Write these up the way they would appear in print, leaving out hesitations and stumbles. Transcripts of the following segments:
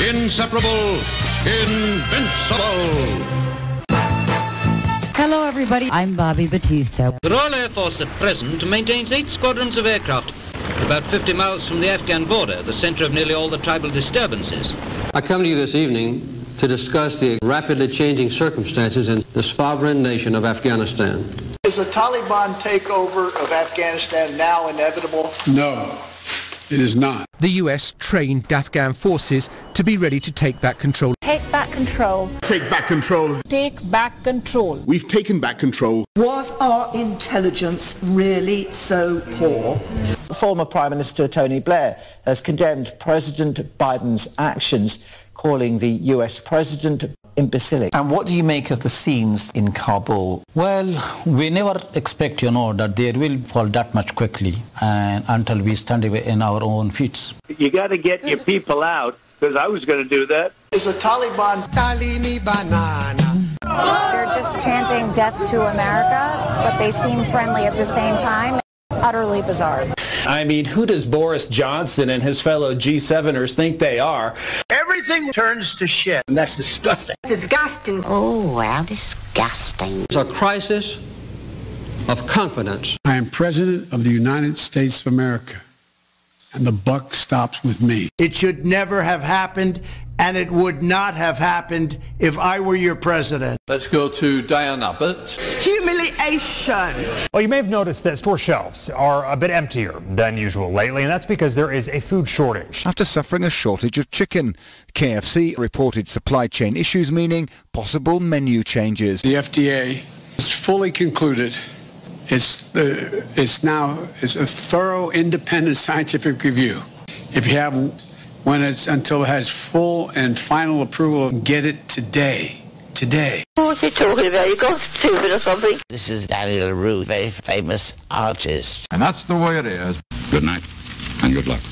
inseparable, invincible. Hello, everybody. I'm Bobby Batista. The Royal Air Force at present maintains 8 squadrons of aircraft, about 50 miles from the Afghan border, the center of nearly all the tribal disturbances. I come to you this evening to discuss the rapidly changing circumstances in the sovereign nation of Afghanistan. Is a Taliban takeover of Afghanistan now inevitable? No, it is not. The US trained Afghan forces to be ready to take back control. Take back control. Take back control. Take back control. We've taken back control. Was our intelligence really so poor? Former Prime Minister Tony Blair has condemned President Biden's actions, calling the US president imbecilic. And what do you make of the scenes in Kabul? Well, we never expect, that they will fall that much quickly and until we stand in our own feet. You got to get your people out, because I was going to do that. Is a Taliban... Talimi banana. They're just chanting death to America, but they seem friendly at the same time. Utterly bizarre. I mean, who does Boris Johnson and his fellow G7ers think they are? Everything turns to shit. And that's disgusting. Disgusting. Oh, how disgusting. It's a crisis of confidence. I am President of the United States of America, and the buck stops with me. It should never have happened, and it would not have happened if I were your president. Let's go to Diana. Humiliation. Well, you may have noticed that store shelves are a bit emptier than usual lately, and that's because there is a food shortage. After suffering a shortage of chicken, KFC reported supply chain issues, meaning possible menu changes. The FDA has fully concluded it's a thorough, independent scientific review. If you have until it has full and final approval, get it today. Today. What's he talking about? You got stupid or something? This is Daniel Rue, very famous artist. And that's the way it is. Good night and good luck.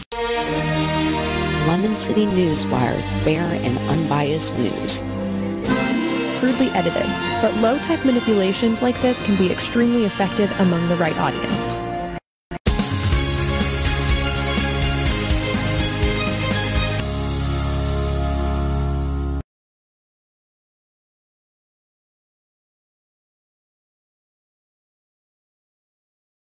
London City Newswire, fair and unbiased news. Crudely edited, but low-tech manipulations like this can be extremely effective among the right audience.